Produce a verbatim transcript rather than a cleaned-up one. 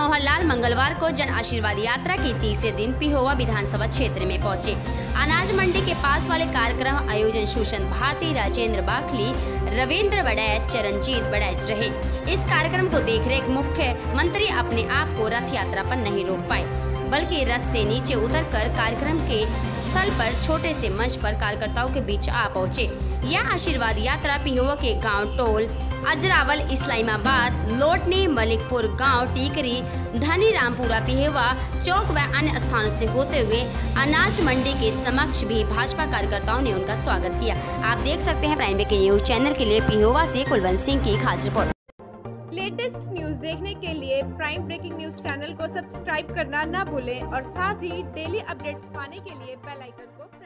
मनोहर लाल मंगलवार को जन आशीर्वाद यात्रा के तीसरे दिन पिहोवा विधानसभा क्षेत्र में पहुंचे। अनाज मंडी के पास वाले कार्यक्रम आयोजन सुशांत भारती, राजेंद्र बाखली, रविंद्र बड़ैच, चरणजीत बड़ैच रहे। इस कार्यक्रम को देखरेख मुख्यमंत्री अपने आप को रथ यात्रा पर नहीं रोक पाए, बल्कि रथ से नीचे उतरकर कार्यक्रम के स्थल पर छोटे से मंच पर कार्यकर्ताओं के बीच आ पहुंचे। यह आशीर्वाद यात्रा पिहोवा के गांव टोल अजरावल, इस्लामाबाद, लोटनी, मलिकपुर गांव, टीकरी, धनी रामपुरा, पिहोवा चौक व अन्य स्थानों से होते हुए अनाज मंडी के समक्ष भी भाजपा कार्यकर्ताओं ने उनका स्वागत किया। आप देख सकते हैं प्राइम ब्रेकिंग न्यूज चैनल के लिए पिहोवा से कुलवंत सिंह की खास रिपोर्ट। लेटेस्ट न्यूज देखने के लिए प्राइम ब्रेकिंग न्यूज चैनल को सब्सक्राइब करना ना भूलें और साथ ही डेली अपडेट्स पाने के लिए बेल आइकन को